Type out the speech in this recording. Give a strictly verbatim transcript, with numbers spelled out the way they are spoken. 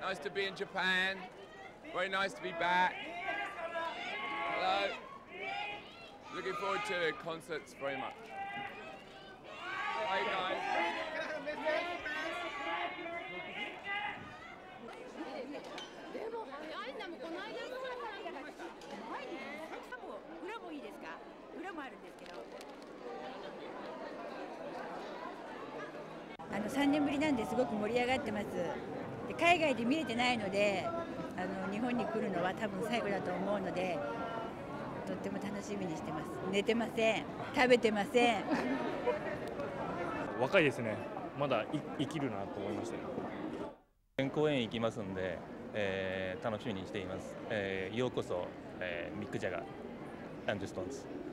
Nice to be in Japan. Very nice to be back. Hello. Looking forward to concerts very much. Bye, guys. でも早いんだもん、この間の怖いね。裏もいいですか？裏もあるんですけど。あのさんねんぶりなんですごく盛り上がってます。で海外で見れてないので、あの日本に来るのは多分最後だと思うので、とっても楽しみにしてます。寝てません。食べてません。 若いですね。まだ生きるなと思いましたよ。 公演行きますんで、えー、楽しみにしています。えー、ようこそ、えー、ミック・ジャガー、アンド・ストーンズ。